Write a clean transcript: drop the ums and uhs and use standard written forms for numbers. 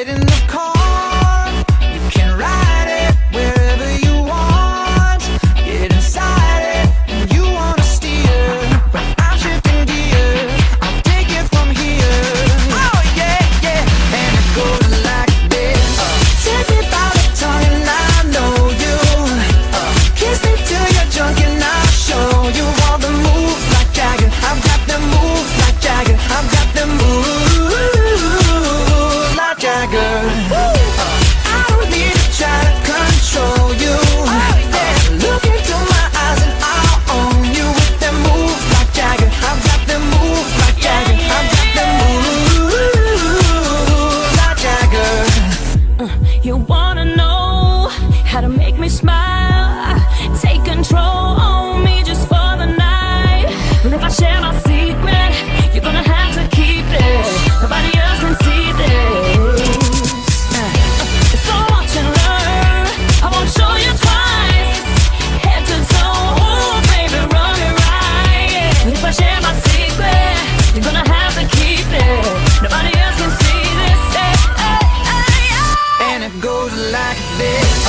Get in the car, you can ride it wherever you want. Get inside it, and you wanna steer. But I'm shifting gears, I'll take it from here. Oh yeah, yeah, and it goes like this. Take me by the tongue and I know you. Kiss me till you're drunk and I'll show you all the moves like Jagger. I've got them moves like Jagger. I've got them moves like Jagger. I don't need to try to control you. Look into my eyes and I'll own you with them moves like Jagger. I've got them moves like Jagger. I've got them moves like Jagger. You wanna know how to make me smile? Take control on me just for the night. And if I share my secret, you're gonna have to keep it. Nobody else can see this. So watch and learn. I won't show you twice. Head to toe, ooh, baby, run it right. And if I share my secret, you're gonna have to keep it. Nobody else can see this. And it goes like this.